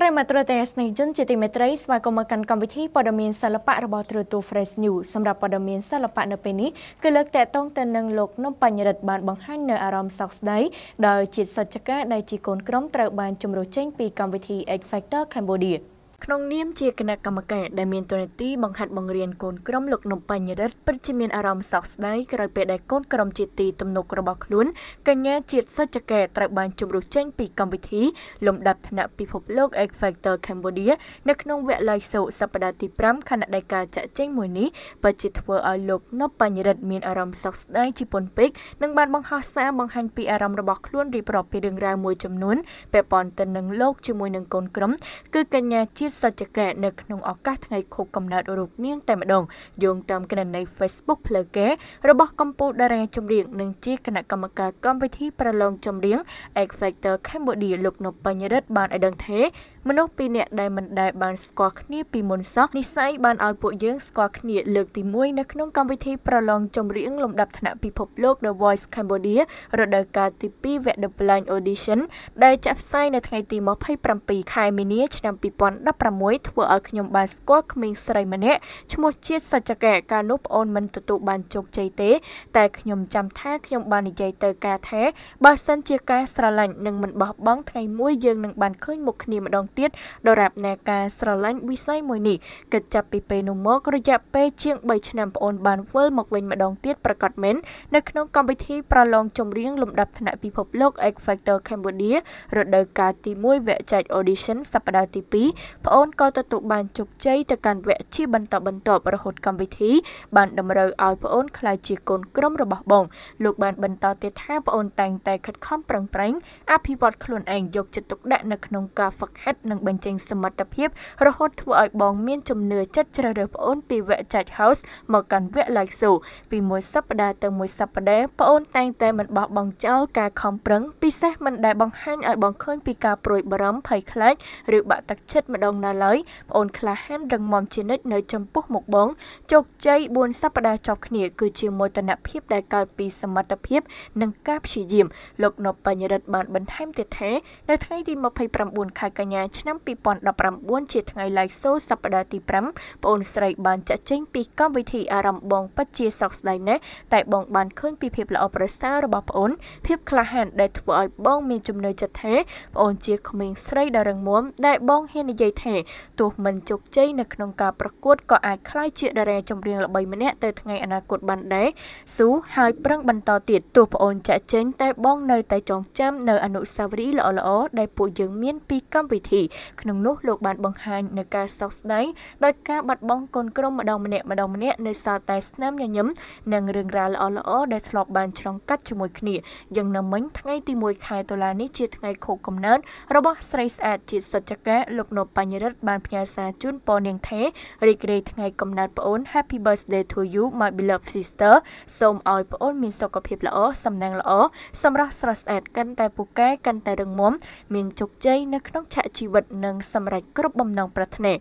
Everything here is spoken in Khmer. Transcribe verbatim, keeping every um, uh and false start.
ប្រិយមិត្តទូរទស្សនិកជនជាទីមេត្រីស្វាគមន៍មកកាន់កម្មវិធីព័ត៌មានសិល្បៈរបស់ទូរទស្សន៍ Fresh News សម្រាប់ព័ត៌មានសិល្បៈនៅពេលនេះគឺលើកតាក់ទងទៅនឹងលោកនំបញ្ញរិទ្ធបានបង្ហាញនៅអារម្មណ៍សោកស្ដាយដោយជាតិសច្ចការដែលជាកូនក្រុមត្រូវបានជំរុញចេញពីកម្មវិធី X Factor Cambodia ក្នុងនាមជាគណៈកម្មការដែលមានតួនាទីបង្ហាត់បង្រៀនកូនក្រុមលោកនំបញ្ញរិទ្ធពិតជាមានអារម្មណ៍សោកស្ដាយក្រោយពេលដែលកូនក្រុមជាទីទំនុករបស់ខ្លួនកញ្ញាជាតិសច្ចការត្រូវបានជំរុញចេញពីកម្មវិធីលំដាប់ថ្នាក់ពិភពលោក X Factor Cambodia នៅក្នុងវគ្គ Live Show សប្តាហ៍ទីfiveខណៈដែលការចាក់ចែងមួយនេះពិតជាធ្វើឲ្យលោកនំបញ្ញរិទ្ធមានអារម្មណ៍សោកស្ដាយជាពន់ពេកនិងបានបង្ហោះសារបង្ហាញពីអារម្មណ៍របស់ខ្លួនរៀបរាប់ពីរឿងរ៉ាវមួយចំនួនពាក់ព័ន្ធទៅនឹងលោកជាមួយនឹងកូនក្រុមគឺកញ្ញាជាតិសច្ចការនៅក្នុងឱកាសថ្ងៃខួបកំណើតរូបនាងតែម្ដងយោងតាមគណនី Facebook ផ្លូវការរបស់កម្ពុជាតារាចម្រៀងនិងជាគណៈកម្មការកម្មវិធីប្រឡងចម្រៀង X Factor Cambodia លោកនំបញ្ញរិទ្ធបានឲ្យដឹងថាមនុស្សពីរនាក់ដែលមិនដែលបានស្គាល់គ្នាពីមុនសោះនិស្ស័យបានឲ្យពួកយើងស្គាល់គ្នាលើកទីoneនៅក្នុងកម្មវិធីប្រឡងចម្រៀងលំដាប់ថ្នាក់ពិភពលោក The Voice Cambodia រដូវកាលទីtwoវគ្គ The Blind Audition ដែលចាក់ផ្សាយនៅថ្ងៃទីtwenty-sevenខែមីនាឆ្នាំtwo thousand sixteenធ្វើឲ្យខ្ញុំបានស្គាល់ក្មេងស្រីម្នាក់ឈ្មោះជាតិសច្ចការកាលនោះប្អូនមិនទទួលបានជោគជ័យទេតែខ្ញុំចាំថាខ្ញុំបាននិយាយទៅការថាបើសិនជាការស្រឡាញ់នឹងមិនបោះបង់ថ្ងៃមួយយើងនឹងបានឃើញមុខគ្នាម្ដងទៀតដរាបណាការស្រឡាញ់វិស័យមួយនេះគិតចាប់ពីពេលនោះមករយៈពេលជាងthreeឆ្នាំប្អូនបានវិលមកវិញម្ដងទៀតប្រកាសមែននៅក្នុងកម្មវិធីប្រឡងចម្រៀងលំដាប់ថ្នាក់ពិភពលោក X Factor Cambodia រដូវកាលទីoneវគ្គចែក Audition សប្តាហ៍ទីtwoប្អូនក៏ទទួលបានជោគជ័យទៅកាន់វគ្គជាបន្តបន្ទាប់រហូតកម្មវិធីបានតម្រូវឲ្យប្អូនក្លាយជាកូនក្រុមរបស់បងលោកបានបន្តទៀតថាប្អូនតែងតែខិតខំប្រឹងប្រែងអភិវឌ្ឍខ្លួនឯងយកចិត្តទុកដាក់នៅក្នុងការហ្វឹកហាត់និងបញ្ចេញសមត្ថភាពរហូតធ្វើឲ្យបងមានជំនឿចិត្តជ្រើសរើសប្អូនពីវគ្គចែក House មកកាន់វគ្គ Live Show ពីមួយសប្តាហ៍ទៅមួយសប្តាហ៍ប្អូនតែងតែមិនបោះបង់ចោលការខំប្រឹងពិសេសមិនដែលបង្ហាញឲ្យបងឃើញពីការព្រួយបារម្ភភ័យខ្លាចឬបាក់ទឹកចិត្តម្ដងណាឡើយប្អូនក្លាហានរឹងមាំជានិច្ចនៅចំពោះមុខបងជោគជ័យfourសប្តាហ៍ជាប់គ្នាគឺជាមោទនភាពដែលកើតពីសមត្ថភាពនិងការព្យាយាមលោកនំបញ្ញរិទ្ធបានបន្ថែមទៀតថានៅថ្ងៃទីtwenty-nineខែកញ្ញាឆ្នាំtwo thousand nineteenជាថ្ងៃ Live Show សប្តាហ៍ទីfiveប្អូនស្រីបានចាក់ចេញពីកម្មវិធីអារម្មណ៍បងពិតជាសោកស្ដាយណាស់តែបងបានឃើញពីភាពល្អប្រសើររបស់ប្អូនភាពក្លាហានដែលធ្វើឲ្យបងមានជំនឿចិត្តថាប្អូនជាក្មេងស្រីដ៏រឹងមាំដែលបងហ៊ាននិយាយថាទោះមិនជោគជ័យនៅក្នុងការប្រកួតក៏អាចក្លាយជាតារាចម្រៀងល្បីម្នាក់ទៅថ្ងៃអនាគតបានដែរស៊ូហើយប្រឹងបន្តទៀតទោះប្អូនចាក់ចេញតែបងនៅតែចងចាំនៅអនុស្សាវរីយ៍ល្អៗដែលពួកយើងមានពីកម្មវិធីក្នុងនោះលោកបានបង្ហាញនៅការសោកស្ដាយដោយការបាត់បង់កូនក្រុមម្ដងម្នាក់ម្ដងម្នាក់នៅសារតែស្នាមញញឹមនិងរឿងរ៉ាវល្អៗដែលធ្លាប់បានឆ្លងកាត់ជាមួយគ្នាយ៉ាងណាមិញថ្ងៃទីoneខែតុលានេះជាថ្ងៃខួបកំណើតរបស់ស្រីស្អាតជាតិសច្ចការលោកនំបញ្ញរិទ្ធបានផ្ញើសារជូនពរនាងថារីករាយថ្ងៃកំណើតប្អូន Happy birthday to you my beloved sister សូមឲ្យប្អូនមានសុខភាពល្អសំណាងល្អសម្រស់ស្រស់ស្អាតកាន់តែពូកែកាន់តែរឹងមាំមានជោគជ័យនៅក្នុងឆាកជីវិតនិងសម្រេចគ្រប់បំណងប្រាថ្នា